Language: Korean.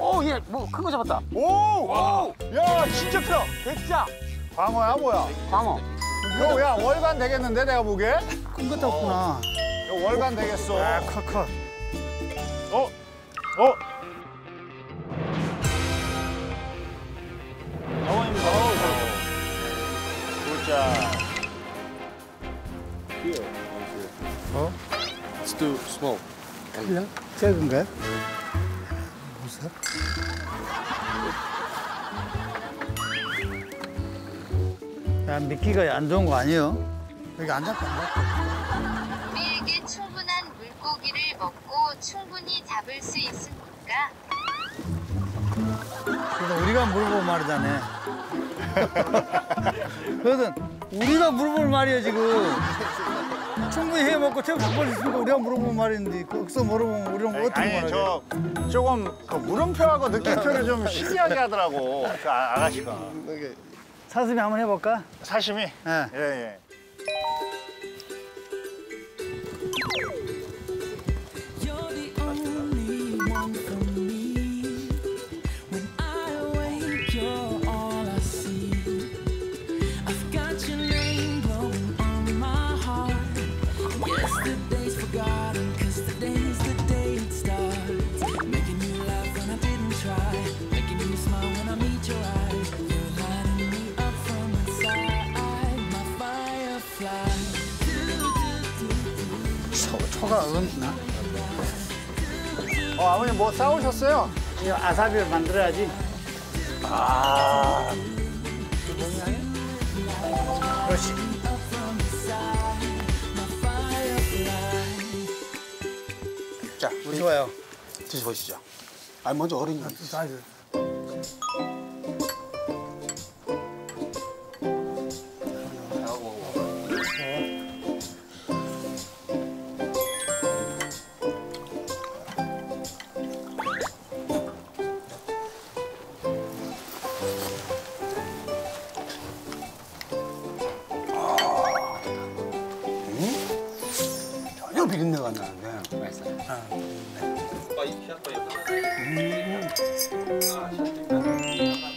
오, 얘 뭐 큰 거 잡았다. 오! 와. 야, 진짜 크다. 백자. 광어야, 뭐야? 광어. 이거 야, 월간 되겠는데, 내가 보기에? 큰 것도 없구나. 이거 월간 되겠어. 아, 커. 어? 어머님도. 보자. 어? It's too small. 그냥 작은가요? 무슨? 야, 미끼가 안 좋은 거 아니에요? 여기 안 잡고. 우리에게 충분한 물고기를 먹고 충분히 잡을 수 있습니까? 그래서 우리가 물어볼 말이잖아. 그래서 우리가 물어볼 말이야, 지금. 충분히 해 먹고 채우 잡을 수 있으니까 우리가 물어볼 말인데 거기서 물어보면 우리는 어떻게 아니, 말하게? 저 조금 그 물음표하고 느낌표를 좀 신기하게 하더라고. 그 아가씨가. 사슴이 한번 해볼까? 사심이? 예. 예. 초가 어긋나? 아버님 뭐 싸우셨어요? 이 아사비를 만들어야지. 아. 그렇지. 자, 우리 좋아요. 드셔보시죠. 아, 먼저 어린이. 전혀 비린내가 안 나는데. 맛있어요. 음.